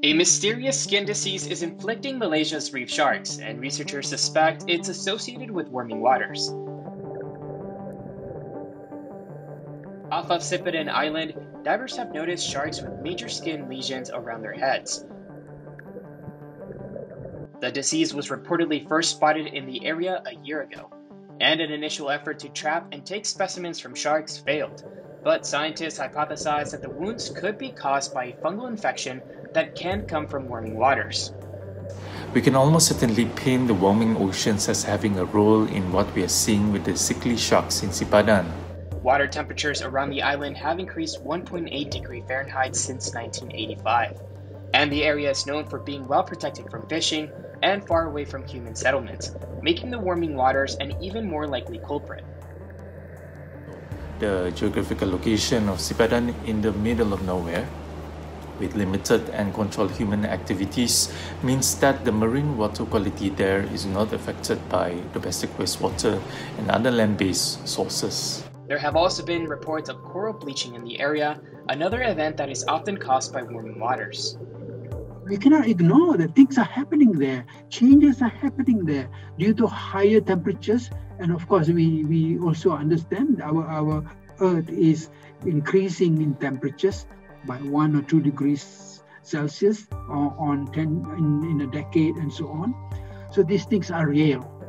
A mysterious skin disease is inflicting Malaysia's reef sharks, and researchers suspect it's associated with warming waters. Off of Sipadan Island, divers have noticed sharks with major skin lesions around their heads. The disease was reportedly first spotted in the area a year ago, and an initial effort to trap and take specimens from sharks failed. But scientists hypothesize that the wounds could be caused by a fungal infection that can come from warming waters. We can almost certainly paint the warming oceans as having a role in what we are seeing with the sickly sharks in Sipadan. Water temperatures around the island have increased 1.8 degrees Fahrenheit since 1985, and the area is known for being well protected from fishing and far away from human settlements, making the warming waters an even more likely culprit. The geographical location of Sipadan in the middle of nowhere, with limited and controlled human activities, means that the marine water quality there is not affected by domestic wastewater and other land-based sources. There have also been reports of coral bleaching in the area, another event that is often caused by warming waters. We cannot ignore that things are happening there. Changes are happening there due to higher temperatures. And of course, we also understand our Earth is increasing in temperatures by 1 or 2 degrees Celsius in a decade and so on. So these things are real.